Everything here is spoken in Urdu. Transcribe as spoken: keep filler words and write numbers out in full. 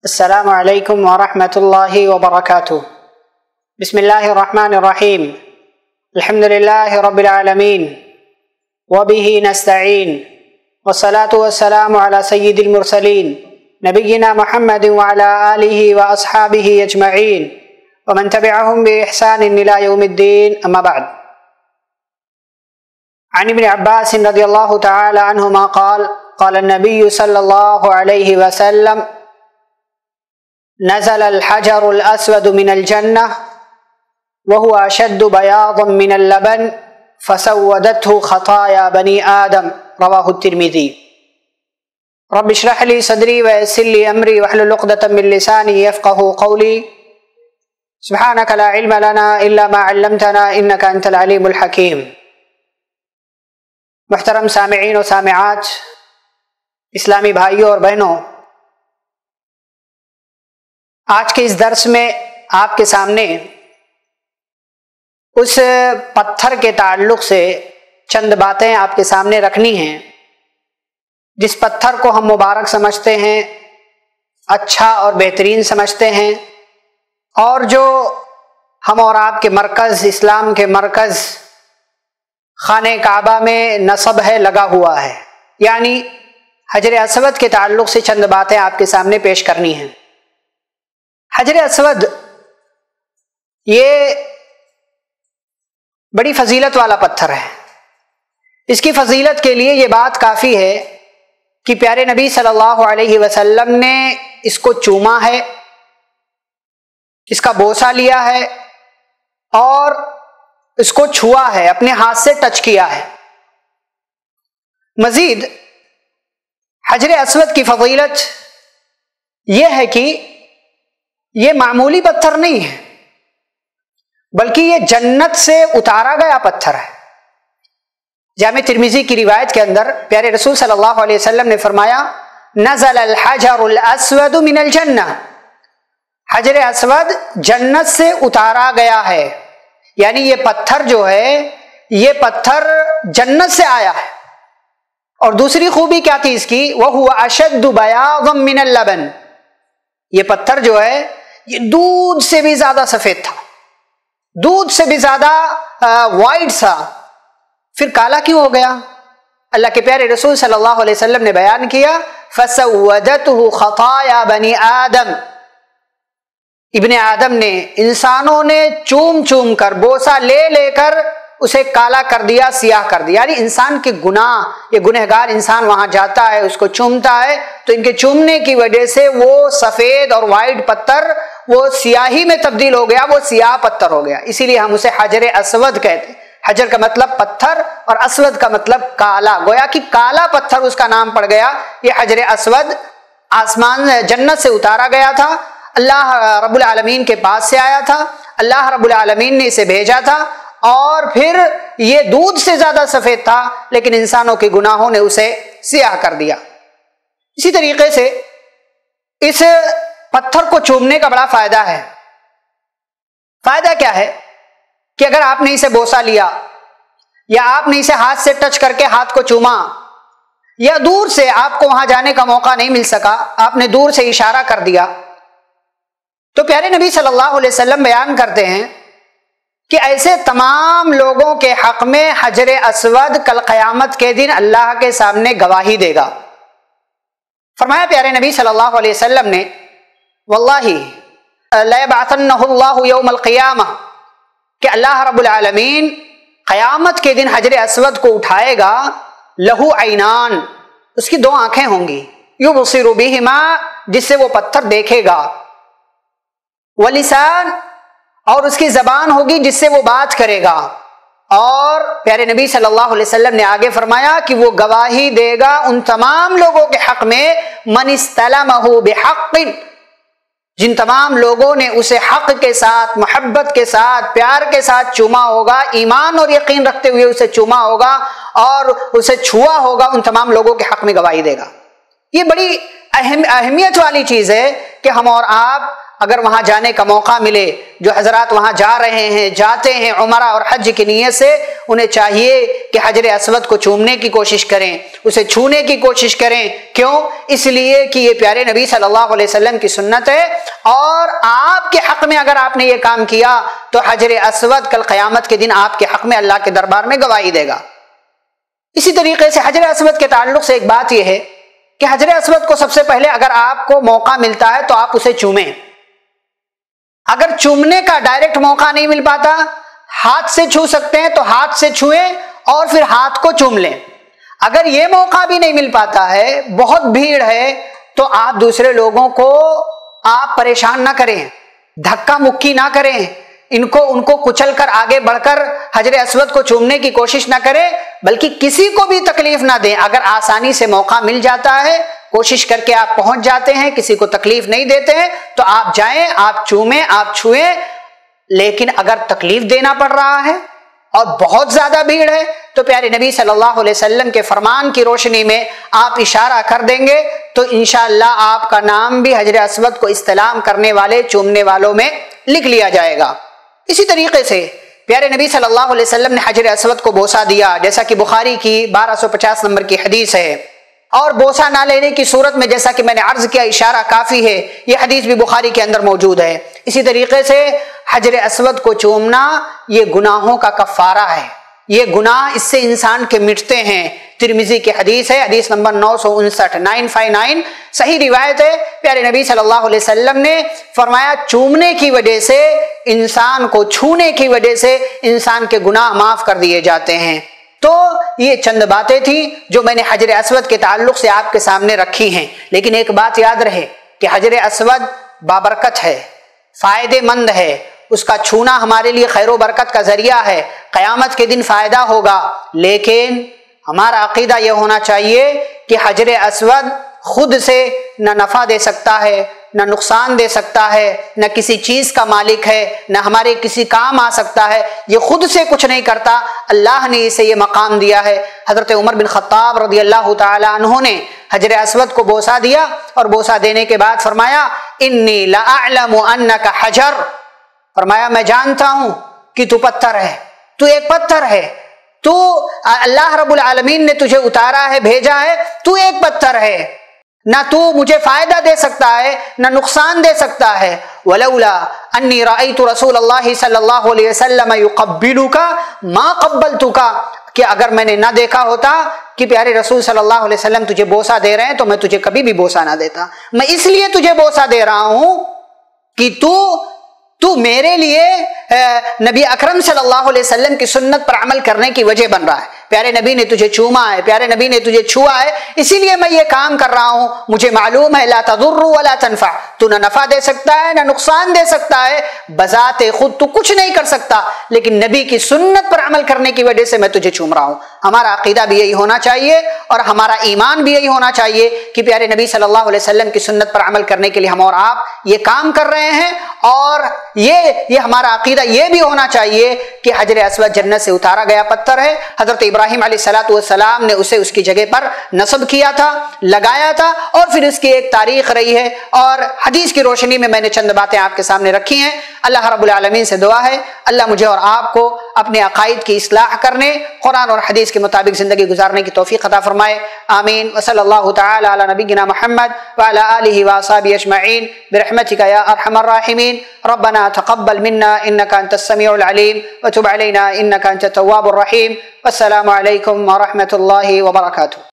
السلام علیکم ورحمۃ اللہ وبرکاتہ۔ بسم اللہ الرحمن الرحیم۔ الحمد للہ رب العالمین وبہ نستعین والصلاة والسلام علی سید المرسلین نبینا محمد وعلی آلہ واصحابہ اجمعین ومن تبعہم بإحسان الی یوم الدین، اما بعد۔ عن ابن عباس رضی اللہ تعالی عنہما قال قال النبی صلی اللہ علیہ وسلم نزل الحجر الاسود من الجنہ وهو اشد بياضا من اللبن فسودته خطايا بني آدم، رواه الترمذی۔ رب اشرح لي صدری ويسر لي امری واحلل عقدة من لسانی يفقهوا قولی۔ سبحانك لا علم لنا الا ما علمتنا انك انت العلیم الحکیم۔ محترم سامعین و سامعات، اسلامی بھائیوں اور بہنوں، آج کے اس درس میں آپ کے سامنے اس پتھر کے تعلق سے چند باتیں آپ کے سامنے رکھنی ہیں جس پتھر کو ہم مبارک سمجھتے ہیں، اچھا اور بہترین سمجھتے ہیں، اور جو ہم اور آپ کے مرکز، اسلام کے مرکز خانہ کعبہ میں نصب ہے، لگا ہوا ہے، یعنی حجر اسود کے تعلق سے چند باتیں آپ کے سامنے پیش کرنی ہیں۔ حجر اسود یہ بڑی فضیلت والا پتھر ہے۔ اس کی فضیلت کے لیے یہ بات کافی ہے کہ پیارے نبی صلی اللہ علیہ وسلم نے اس کو چوما ہے، اس کا بوسہ لیا ہے اور اس کو چھوا ہے، اپنے ہاتھ سے ٹچ کیا ہے۔ مزید حجر اسود کی فضیلت یہ ہے کہ یہ معمولی پتھر نہیں ہے، بلکہ یہ جنت سے اتارا گیا پتھر ہے۔ جامع ترمذی کی روایت کے اندر پیارے رسول صلی اللہ علیہ وسلم نے فرمایا نزل الحجر الاسود من الجنہ، حجر اسود جنت سے اتارا گیا ہے، یعنی یہ پتھر جو ہے یہ پتھر جنت سے آیا ہے۔ اور دوسری خوبی کیا تھی اس کی؟ وَهُوَ أَشَدُّ بَيَاضًا مِّنَ اللَّبَنِ، یہ پتھر جو ہے یہ دودھ سے بھی زیادہ سفید تھا، دودھ سے بھی زیادہ وائٹ تھا۔ پھر کالا کیوں ہو گیا؟ اللہ کے پیارے رسول صلی اللہ علیہ وسلم نے بیان کیا فَسَوَّدَتْهُ خَطَايَا بَنِي آدم، ابن آدم نے، انسانوں نے چوم چوم کر، بوسہ لے لے کر اسے کالا کر دیا، سیاہ کر دیا، یعنی انسان کے گناہ، یہ گنہگار انسان وہاں جاتا ہے، اس کو چومتا ہے تو ان کے چومنے کی وجہ سے وہ سفید اور وائٹ پتھر وہ سیاہی میں تبدیل ہو گیا، وہ سیاہ پتھر ہو گیا، اسی لیے ہم اسے حجر اسود کہتے ہیں۔ حجر کا مطلب پتھر اور اسود کا مطلب کالا، گویا کہ کالا پتھر اس کا نام پڑ گیا۔ یہ حجر اسود آسمان جنت سے اتارا گیا تھا، اللہ رب العالمین کے پاس سے آیا تھا، اللہ رب العالمین نے اسے بھیجا تھا، اور پھر یہ دودھ سے زیادہ سفید تھا لیکن انسانوں کے گناہوں نے اسے سیاہ کر دیا۔ اسی طریقے سے اس پتھر کو چومنے کا بڑا فائدہ ہے۔ فائدہ کیا ہے کہ اگر آپ نے اسے بوسہ لیا یا آپ نے اسے ہاتھ سے ٹچ کر کے ہاتھ کو چوما، یا دور سے آپ کو وہاں جانے کا موقع نہیں مل سکا، آپ نے دور سے اشارہ کر دیا، تو پیارے نبی صلی اللہ علیہ وسلم بیان کرتے ہیں کہ ایسے تمام لوگوں کے حق میں حجر اسود کل قیامت کے دن اللہ کے سامنے گواہی دے گا۔ فرمایا پیارے نبی صلی اللہ علیہ وسلم نے واللہ لَيَبْعَثَنَّهُ اللَّهُ يَوْمَ الْقِيَامَةِ کہ اللہ رب العالمین قیامت کے دن حجر اسود کو اٹھائے گا، لہو عینان، اس کی دو آنکھیں ہوں گی، یبصر بہما، جس سے وہ پتھر دیکھے گا، ولسان، اور اس کی زبان ہوگی جس سے وہ بات کرے گا، اور پیارے نبی صلی اللہ علیہ وسلم نے آگے فرمایا کہ وہ گواہی دے گا ان تمام لوگوں کے حق میں من استلمہ بحق، جن تمام لوگوں نے اسے حق کے ساتھ، محبت کے ساتھ، پیار کے ساتھ چوما ہوگا، ایمان اور یقین رکھتے ہوئے اسے چوما ہوگا اور اسے چھوا ہوگا، ان تمام لوگوں کے حق میں گواہی دے گا۔ یہ بڑی اہم اہمیت والی چیز ہے کہ ہم اور آپ اگر وہاں جانے کا موقع ملے، جو حضرات وہاں جا رہے ہیں، جاتے ہیں عمرہ اور حج کی نیت سے، انہیں چاہیے کہ حجر اسود کو چومنے کی کوشش کریں، اسے چھونے کی کوشش کریں۔ کیوں؟ اس لیے کہ یہ پیارے نبی صلی اللہ علیہ وسلم کی سنت ہے، اور آپ کے حق میں اگر آپ نے یہ کام کیا تو حجر اسود کل قیامت کے دن آپ کے حق میں اللہ کے دربار میں گواہی دے گا۔ اسی طریقے سے حجر اسود کے تعلق سے ایک بات یہ ہے کہ حجر اسود کو سب سے پہلے اگر آپ کو موقع ملتا ہے تو آپ اسے چومیں۔ اگر چومنے کا ڈائریکٹ موقع نہیں مل پاتا، ہاتھ سے چھو سکتے ہیں تو ہاتھ سے چھوئیں اور پھر ہاتھ کو چوم لیں۔ اگر یہ موقع بھی نہیں مل پاتا ہے، بہت بھیڑ ہے، تو آپ دوسرے لوگوں کو آپ پریشان نہ کریں، دھکا مکی نہ کریں، ان کو ان کو کچل کر آگے بڑھ کر حجر اسود کو چومنے کی کوشش نہ کریں، بلکہ کسی کو بھی تکلیف نہ دیں۔ اگر آسانی سے موقع مل جاتا ہے، کوشش کر کے آپ پہنچ جاتے ہیں، کسی کو تکلیف نہیں دیتے ہیں، تو آپ جائیں، آپ چومیں، آپ چھوئیں۔ لیکن اگر تکلیف دینا پڑ رہا ہے اور بہت زیادہ بھیڑ ہے تو پیارے نبی صلی اللہ علیہ وسلم کے فرمان کی روشنی میں آپ اشارہ کر دیں گے تو انشاءاللہ آپ کا نام بھی حجر اسود کو استلام کرنے والے، چومنے والوں میں لکھ لیا جائے گا۔ اسی طریقے سے پیارے نبی صلی اللہ علیہ وسلم نے حجر اسود کو بوسہ دیا، جیسا کہ بخاری کی بارہ سو پچاس نمبر کی حدیث ہے، اور بوسہ نہ لینے کی صورت میں جیسا کہ میں نے عرض کیا اشارہ کافی ہے، یہ حدیث بھی بخاری کے اندر موجود ہے۔ اسی طریقے سے حجر اسود کو چومنا یہ گناہوں کا کفارہ ہے، یہ گناہ اس سے انسان کے مٹتے ہیں۔ ترمذی کی حدیث ہے، حدیث نمبر نو سو انسٹھ نائن فائیو نائن، صحیح روایت ہے، پیارے نبی صلی اللہ علیہ وسلم نے فرمایا چومنے کی وجہ سے، انسان کو چھونے کی وجہ سے انسان کے گناہ معاف کر دیے جاتے ہیں۔ تو یہ چند باتیں تھیں جو میں نے حجر اسود کے تعلق سے آپ کے سامنے رکھی ہیں، لیکن ایک بات یاد رہے کہ حجر اسود بابرکت ہے، فائدے مند ہے، اس کا چھونا ہمارے لیے خیر و برکت کا ذریعہ ہے، قیامت کے دن فائدہ ہوگا۔ لیکن ہمارا عقیدہ یہ ہونا چاہیے کہ حجر اسود خود سے نہ نفع دے سکتا ہے، نہ نقصان دے سکتا ہے، نہ کسی چیز کا مالک ہے، نہ ہمارے کسی کام آ سکتا ہے، یہ خود سے کچھ نہیں کرتا، اللہ نے اسے یہ مقام دیا ہے۔ حضرت عمر بن خطاب رضی اللہ تعالی عنہ نے حجر اسود کو بوسہ دیا اور بوسہ دینے کے بعد فرمایا انی لأعلم انک حجر، فرمایا میں جانتا ہوں کہ تو پتھر ہے، تو ایک پتھر ہے، تو اللہ رب العالمین نے تجھے اتارا ہے، بھیجا ہے، تو ایک پتھر ہے، نہ تو مجھے فائدہ دے سکتا ہے نہ نقصان دے سکتا ہے۔ ولولا انی رأیت رسول اللہ صلی اللہ علیہ وسلم یقبلک ما قبلتک، کہ اگر میں نے نہ دیکھا ہوتا کہ پیارے رسول صلی اللہ علیہ وسلم تجھے بوسہ دے رہے ہیں تو میں تجھے کبھی بھی بوسہ نہ دیتا۔ میں اس لیے تجھے بوسہ دے رہا ہوں کہ تو تو میرے لیے نبی اکرم صلی اللہ علیہ وسلم کی سنت پر عمل کرنے کی وجہ بن رہا ہے۔ پیارے نبی نے تجھے چوما ہے، پیارے نبی نے تجھے چھوا ہے، اسی لیے میں یہ کام کر رہا ہوں۔ مجھے معلوم ہے لا تضر ولا تنفع، تو نہ نفع دے سکتا ہے نہ نقصان دے سکتا ہے، بذات خود تو کچھ نہیں کر سکتا، لیکن نبی کی سنت پر عمل کرنے کی وجہ سے میں تجھے چوم رہا ہوں۔ ہمارا عقیدہ بھی یہی ہونا چاہیے اور ہمارا ایمان بھی یہی ہونا چاہیے کہ پیارے نبی صلی اللہ علیہ وسلم کی سنت پر عمل کرنے کے لیے ہم اور آپ یہ کام کر رہے ہیں، اور یہ یہ ہمارا عقیدہ یہ بھی ہونا چاہیے کہ حجر اسود جنت سے اتارا گیا پتھر ہے۔ حضرت ابراہیم علیہ الصلوۃ والسلام نے اسے اس کی جگہ پر نصب کیا تھا، لگایا تھا، اور پھر اس کی ایک تاریخ رہی ہے، اور حدیث کی روشنی میں میں نے چند باتیں آپ کے سامنے رکھی ہیں۔ اللہ رب العالمین سے دعا ہے اللہ مجھے اور آپ کو اپنے عقائد کی اصلاح کرنے، قرآن اور حدیث کے مطابق زندگی گزارنے کی توفیق عطا فرمائے، آمین۔ وصلی اللہ تعالی علی نبینا محمد وعلی آلہ واصحابہ اجمعین برحمتک یا ارحم الراحمین۔ ربنا تقبل منا انك انت السميع العليم وتب علينا انك انت التواب الرحيم۔ والسلام عليكم ورحمة الله وبركاته۔